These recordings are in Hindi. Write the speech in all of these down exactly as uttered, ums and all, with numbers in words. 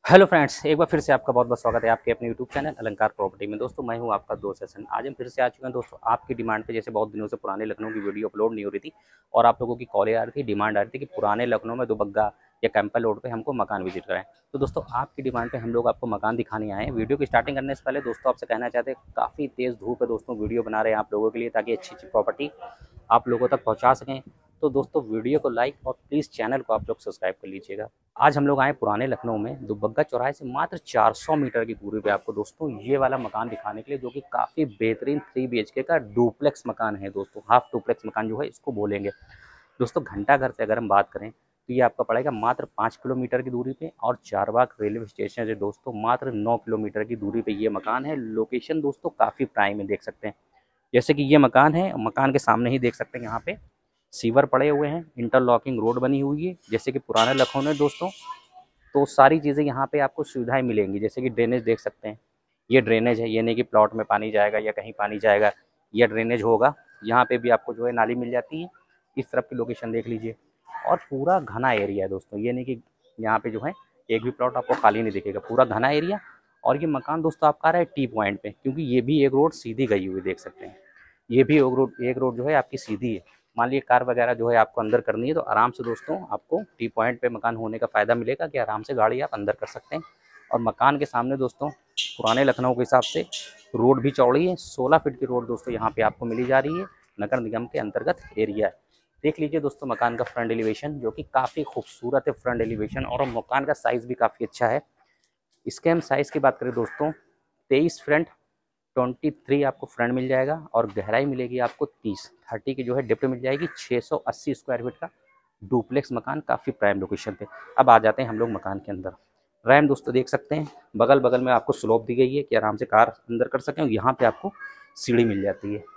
हेलो फ्रेंड्स, एक बार फिर से आपका बहुत बहुत स्वागत है आपके अपने यूट्यूब चैनल अलंकार प्रॉपर्टी में। दोस्तों मैं हूं आपका दोस्त सेशन। आज हम फिर से आ चुके हैं दोस्तों आपकी डिमांड पे। जैसे बहुत दिनों से पुराने लखनऊ की वीडियो अपलोड नहीं हो रही थी और आप लोगों की कॉलें आ रही थी, डिमांड आ रही थी कि पुराने लखनऊ में दुबग्गा या कैंपल रोड पे हमको मकान विजिट कराएं। तो दोस्तों आपकी डिमांड पे हम लोग आपको मकान दिखाने आए हैं। वीडियो की स्टार्टिंग करने से पहले दोस्तों आपसे कहना चाहते हैं, काफ़ी तेज़ धूप है दोस्तों, वीडियो बना रहे हैं आप लोगों के लिए ताकि अच्छी अच्छी प्रॉपर्टी आप लोगों तक पहुँचा सकें। तो दोस्तों वीडियो को लाइक और प्लीज़ चैनल को आप लोग सब्सक्राइब कर लीजिएगा। आज हम लोग आए पुराने लखनऊ में दुबग्गा चौराहे से मात्र चार सौ मीटर की दूरी पे आपको दोस्तों ये वाला मकान दिखाने के लिए, जो कि काफ़ी बेहतरीन थ्री बी एच के का डुप्लेक्स मकान है दोस्तों। हाफ डुप्लेक्स मकान जो है इसको बोलेंगे दोस्तों। घंटाघर से अगर हम बात करें तो ये आपका पड़ेगा मात्र पाँच किलोमीटर की दूरी पे, और चारबाग रेलवे स्टेशन से दोस्तों मात्र नौ किलोमीटर की दूरी पे ये मकान है। लोकेशन दोस्तों काफ़ी प्राइम है, देख सकते हैं। जैसे कि ये मकान है, मकान के सामने ही देख सकते हैं यहाँ पे सीवर पड़े हुए हैं, इंटरलॉकिंग रोड बनी हुई है जैसे कि पुराने लखनऊ में दोस्तों। तो सारी चीज़ें यहाँ पे आपको सुविधाएं मिलेंगी, जैसे कि ड्रेनेज देख सकते हैं। ये ड्रेनेज है, ये नहीं कि प्लॉट में पानी जाएगा या कहीं पानी जाएगा, यह ड्रेनेज होगा। यहाँ पे भी आपको जो है नाली मिल जाती है। इस तरफ की लोकेशन देख लीजिए, और पूरा घना एरिया है दोस्तों। ये नहीं कि यहाँ पे जो है एक भी प्लॉट आपको खाली नहीं दिखेगा, पूरा घना एरिया। और ये मकान दोस्तों आपका आ रहा है टी पॉइंट पे, क्योंकि ये भी एक रोड सीधी गई हुई देख सकते हैं। ये भी एक रोड एक रोड जो है आपकी सीधी है। मान लीजिए कार वगैरह जो है आपको अंदर करनी है तो आराम से दोस्तों आपको टी पॉइंट पे मकान होने का फ़ायदा मिलेगा कि आराम से गाड़ी आप अंदर कर सकते हैं। और मकान के सामने दोस्तों पुराने लखनऊ के हिसाब से रोड भी चौड़ी है। सोलह फीट की रोड दोस्तों यहाँ पे आपको मिली जा रही है। नगर निगम के अंतर्गत एरिया है। देख लीजिए दोस्तों मकान का फ्रंट एलिवेशन, जो कि काफ़ी खूबसूरत है फ्रंट एलिवेशन, और मकान का साइज़ भी काफ़ी अच्छा है। इसके हम साइज़ की बात करें दोस्तों, तेईस फ्रंट ट्वेंटी थ्री आपको फ्रंट मिल जाएगा, और गहराई मिलेगी आपको तीस थर्टी की जो है डेप्थ मिल जाएगी। छः सौ अस्सी स्क्वायर फीट का डुप्लेक्स मकान, काफ़ी प्राइम लोकेशन पे। अब आ जाते हैं हम लोग मकान के अंदर। रैम दोस्तों देख सकते हैं, बगल बगल में आपको स्लोप दी गई है कि आराम से कार अंदर कर सकें। यहाँ पे आपको सीढ़ी मिल जाती है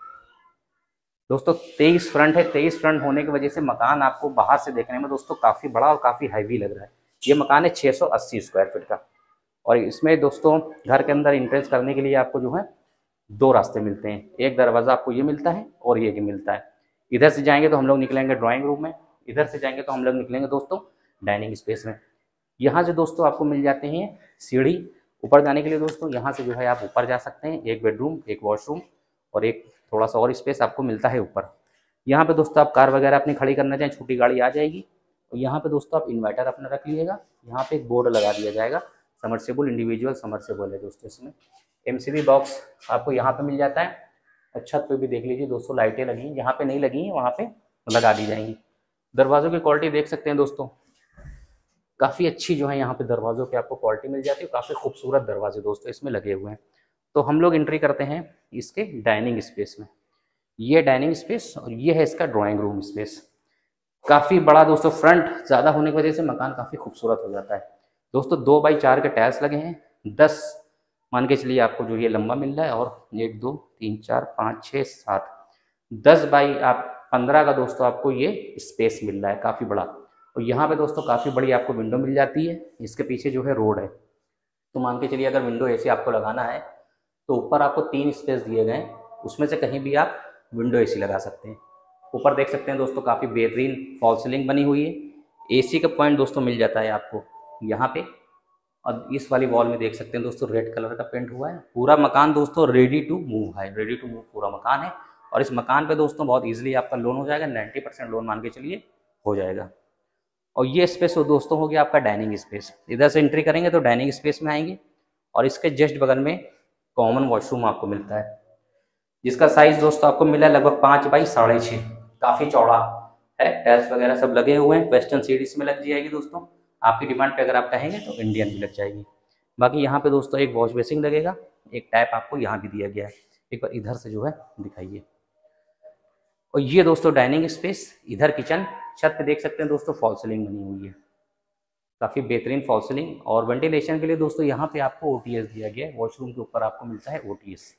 दोस्तों। तेईस फ्रंट है, तेईस फ्रंट होने की वजह से मकान आपको बाहर से देखने में दोस्तों काफ़ी बड़ा और काफ़ी हैवी लग रहा है। ये मकान है छः सौ अस्सी स्क्वायर फीट का, और इसमें दोस्तों घर के अंदर इंट्रेंस करने के लिए आपको जो है दो रास्ते मिलते हैं। एक दरवाज़ा आपको ये मिलता है और ये भी मिलता है। इधर से जाएंगे तो हम लोग निकलेंगे ड्राइंग रूम में, इधर से जाएंगे तो हम लोग निकलेंगे दोस्तों डाइनिंग स्पेस में। यहाँ से दोस्तों आपको मिल जाते हैं सीढ़ी ऊपर जाने के लिए दोस्तों। यहाँ से जो है आप ऊपर जा सकते हैं। एक बेडरूम, एक वॉशरूम और एक थोड़ा सा और स्पेस आपको मिलता है ऊपर। यहाँ पे दोस्तों आप कार वगैरह अपनी खड़ी करना चाहें, छोटी गाड़ी आ जाएगी। और यहाँ पे दोस्तों आप इन्वर्टर अपना रख लीजिएगा। यहाँ पे एक बोर्ड लगा दिया जाएगा, समर्सेबल इंडिविजुअल समर्सेबल है दोस्तों। इसमें एमसीबी बॉक्स आपको यहाँ पे मिल जाता है। छत पे भी देख लीजिए दोस्तों लाइटें लगी हैं, जहाँ पे नहीं लगी हैं वहाँ पे लगा दी जाएंगी। दरवाज़ों की क्वालिटी देख सकते हैं दोस्तों, काफ़ी अच्छी जो है यहाँ पे दरवाज़ों की आपको क्वालिटी मिल जाती है। काफ़ी खूबसूरत दरवाजे दोस्तों इसमें लगे हुए हैं। तो हम लोग एंट्री करते हैं इसके डाइनिंग स्पेस में। ये डाइनिंग स्पेस और ये है इसका ड्राइंग रूम स्पेस। काफ़ी बड़ा दोस्तों, फ्रंट ज़्यादा होने की वजह से मकान काफ़ी खूबसूरत हो जाता है दोस्तों। दो बाई चार के टाइल्स लगे हैं, दस मान के चलिए आपको जो ये लंबा मिल रहा है, और एक दो तीन चार पाँच छः सात दस बाई आप पंद्रह का दोस्तों आपको ये स्पेस मिल रहा है, काफ़ी बड़ा। और यहाँ पे दोस्तों काफ़ी बड़ी आपको विंडो मिल जाती है। इसके पीछे जो है रोड है, तो मान के चलिए अगर विंडो एसी आपको लगाना है तो ऊपर आपको तीन स्पेस दिए गए हैं, उसमें से कहीं भी आप विंडो एसी लगा सकते हैं। ऊपर देख सकते हैं दोस्तों काफ़ी बेहतरीन फॉल सीलिंग बनी हुई है। एसी का पॉइंट दोस्तों मिल जाता है आपको यहाँ पे। और इस वाली वॉल में देख सकते हैं दोस्तों रेड कलर का पेंट हुआ है। पूरा मकान दोस्तों रेडी टू मूव है, रेडी टू मूव पूरा मकान है। और इस मकान पे दोस्तों बहुत इजीली आपका लोन हो जाएगा, नब्बे परसेंट लोन मान के चलिए हो जाएगा। और ये स्पेस हो दोस्तों हो गया आपका डाइनिंग स्पेस। इधर से एंट्री करेंगे तो डाइनिंग स्पेस में आएंगे, और इसके जस्ट बगल में कॉमन वॉशरूम आपको मिलता है, जिसका साइज दोस्तों आपको मिला है लगभग पाँच बाई साढ़े छः। काफ़ी चौड़ा है, टाइल्स वगैरह सब लगे हुए हैं। वेस्टर्न सीढ़ी इसमें लग जाएगी दोस्तों। आपकी डिमांड पे अगर आप कहेंगे तो इंडियन भी लग जाएगी। बाकी यहाँ पे दोस्तों एक वॉश बेसिन लगेगा, एक टैप आपको यहाँ भी दिया गया है। एक बार इधर से जो है दिखाइए। और ये दोस्तों डाइनिंग स्पेस, इधर किचन। छत पे देख सकते हैं दोस्तों फॉल सीलिंग बनी हुई है, काफ़ी बेहतरीन फॉल सीलिंग। और वेंटिलेशन के लिए दोस्तों यहाँ पे आपको ओटीएस दिया गया है। वॉशरूम के ऊपर आपको मिलता है ओटीएस।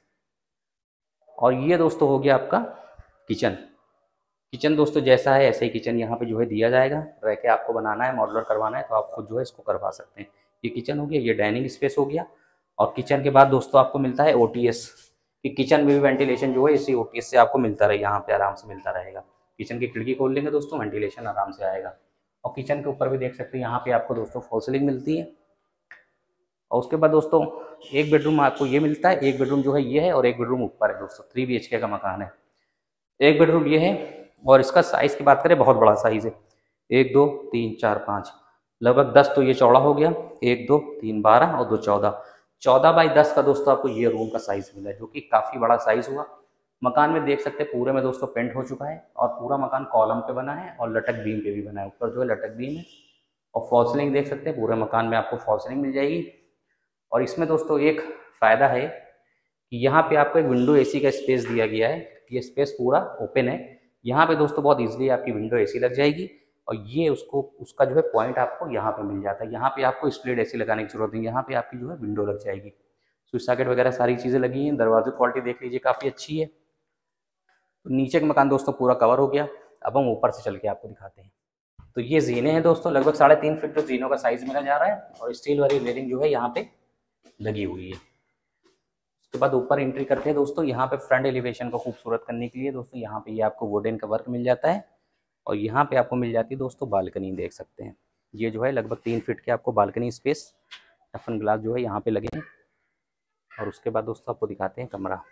और ये दोस्तों हो गया आपका किचन। किचन दोस्तों जैसा है ऐसे ही किचन यहाँ पे जो है दिया जाएगा। रह के आपको बनाना है, मॉडुलर करवाना है तो आप खुद जो है इसको करवा सकते हैं। ये किचन हो गया, ये डाइनिंग स्पेस हो गया। और किचन के बाद दोस्तों आपको मिलता है ओटीएस, कि किचन में भी वेंटिलेशन जो है इसी ओटीएस से आपको मिलता रहे, यहाँ पे आराम से मिलता रहेगा। किचन की खिड़की खोल लेंगे दोस्तों, वेंटिलेशन आराम से आएगा। और किचन के ऊपर भी देख सकते हैं यहाँ पे आपको दोस्तों फॉल सीलिंग मिलती है। और उसके बाद दोस्तों एक बेडरूम आपको ये मिलता है, एक बेडरूम जो है ये है और एक बेडरूम ऊपर है दोस्तों। थ्री बी एच के का मकान है। एक बेडरूम ये है और इसका साइज़ की बात करें बहुत बड़ा साइज़ है। एक दो तीन चार पाँच लगभग दस तो ये चौड़ा हो गया। एक दो तीन बारह और दो चौदह, चौदह बाई दस का दोस्तों आपको ये रूम का साइज़ मिला है, जो कि काफ़ी बड़ा साइज़ हुआ। मकान में देख सकते हैं पूरे में दोस्तों पेंट हो चुका है और पूरा मकान कॉलम पे बना है और लटक बीम पे भी बना है। ऊपर जो है लटक बीम है और फॉल सीलिंग देख सकते हैं, पूरे मकान में आपको फॉल सीलिंग मिल जाएगी। और इसमें दोस्तों एक फ़ायदा है कि यहाँ पे आपको एक विंडो एसी का स्पेस दिया गया है। ये स्पेस पूरा ओपन है। यहाँ पे दोस्तों बहुत इजीली आपकी विंडो एसी लग जाएगी और ये उसको उसका जो है पॉइंट आपको यहाँ पे मिल जाता है। यहाँ पे आपको स्प्लिट एसी लगाने की जरूरत नहीं, यहाँ पे आपकी जो है विंडो लग जाएगी। स्विच सॉकेट वगैरह सारी चीज़ें लगी हैं। दरवाजे क्वालिटी देख लीजिए काफ़ी अच्छी है। तो नीचे का मकान दोस्तों पूरा कवर हो गया। अब हम ऊपर से चल के आपको दिखाते हैं। तो ये जीने हैं दोस्तों, लगभग साढ़े तीन फीट जो जीनों का साइज मिला जा रहा है और स्टील वाली रेलिंग जो है यहाँ पे लगी हुई है। उसके बाद ऊपर एंट्री करते हैं दोस्तों। यहाँ पे फ्रंट एलिवेशन को खूबसूरत करने के लिए दोस्तों यहाँ पे ये आपको वुडन का वर्क मिल जाता है और यहाँ पे आपको मिल जाती है दोस्तों बालकनी। देख सकते हैं ये जो है लगभग तीन फीट के आपको बालकनी स्पेस, टफन ग्लास जो है यहाँ पे लगे हैं। और उसके बाद दोस्तों आपको दिखाते हैं कमरा।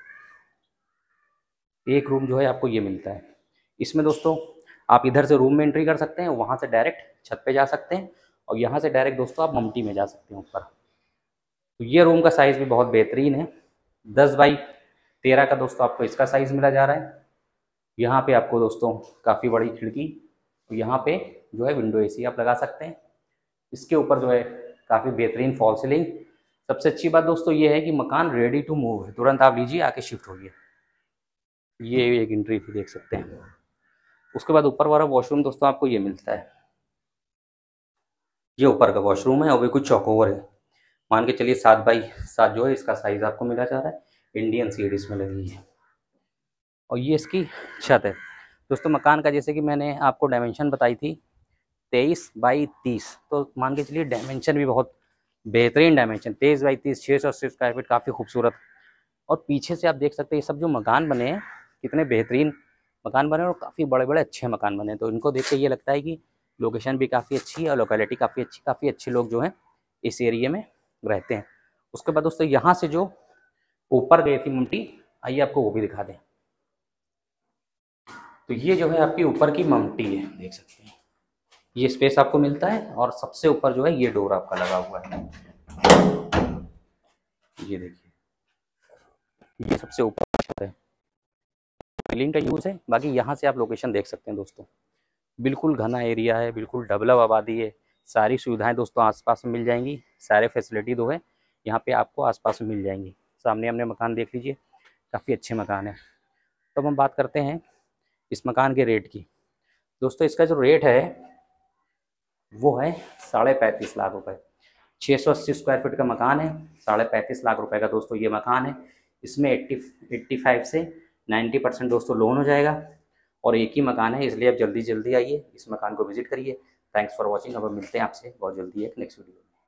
एक रूम जो है आपको ये मिलता है। इसमें दोस्तों आप इधर से रूम में एंट्री कर सकते हैं, वहाँ से डायरेक्ट छत पे जा सकते हैं और यहाँ से डायरेक्ट दोस्तों आप ममटी में जा सकते हैं ऊपर। तो ये रूम का साइज़ भी बहुत बेहतरीन है। दस बाई तेरह का दोस्तों आपको इसका साइज़ मिला जा रहा है। यहाँ पे आपको दोस्तों काफ़ी बड़ी खिड़की, तो यहाँ पे जो है विंडो एसी आप लगा सकते हैं। इसके ऊपर जो है काफ़ी बेहतरीन फॉल सीलिंग। सबसे अच्छी बात दोस्तों ये है कि मकान रेडी टू मूव है, तुरंत आप लीजिए आके शिफ्ट होइए। ये एक एंट्री भी देख सकते हैं। उसके बाद ऊपर वाला वॉशरूम दोस्तों आपको ये मिलता है। ये ऊपर का वॉशरूम है और भी कुछ चौकोवर है। मान के चलिए सात बाई सात जो है इसका साइज़ आपको मिला जा रहा है। इंडियन सीड इसमें लगी है और ये इसकी छत है दोस्तों। मकान का जैसे कि मैंने आपको डायमेंशन बताई थी तेईस बाई तीस, तो मान के चलिए डायमेंशन भी बहुत बेहतरीन डायमेंशन, तेईस बाई तीस, छः सौ अस्सी स्क्वायर फीट, काफ़ी खूबसूरत। और पीछे से आप देख सकते हैं ये सब जो मकान बने हैं कितने बेहतरीन मकान बने और काफ़ी बड़े बड़े अच्छे मकान बने। तो इनको देख के ये लगता है कि लोकेशन भी काफ़ी अच्छी है और लोकेलिटी काफ़ी अच्छी, काफ़ी अच्छे लोग जो हैं इस एरिया में रहते हैं। उसके बाद दोस्तों यहाँ से जो ऊपर गई थी ममटी, आइए आपको वो भी दिखा दें। तो ये जो है आपकी ऊपर की ममटी है, देख सकते हैं ये स्पेस आपको मिलता है और सबसे ऊपर जो है ये डोर आपका लगा हुआ है। ये देखिए ये सबसे ऊपर छत है, सीलिंग का यूज़ है। बाकी यहाँ से आप लोकेशन देख सकते हैं दोस्तों, बिल्कुल घना एरिया है, बिल्कुल डेवलप आबादी है। सारी सुविधाएं दोस्तों आसपास में मिल जाएंगी, सारे फैसिलिटी दो है यहाँ पे आपको आसपास में मिल जाएंगी। सामने हमने मकान देख लीजिए, काफ़ी अच्छे मकान है। तो अब हम बात करते हैं इस मकान के रेट की। दोस्तों इसका जो रेट है वो है साढ़े पैंतीस लाख रुपए। छः सौ अस्सी स्क्वायर फीट का मकान है, साढ़े पैंतीस लाख रुपए का दोस्तों ये मकान है। इसमें एट्टी एट्टी फाइव से नाइन्टी परसेंट दोस्तों लोन हो जाएगा और एक ही मकान है, इसलिए आप जल्दी जल्दी आइए, इस मकान को विजिट करिए। Thanks for watching. अब मिलते हैं आपसे बहुत जल्दी एक नेक्स्ट वीडियो।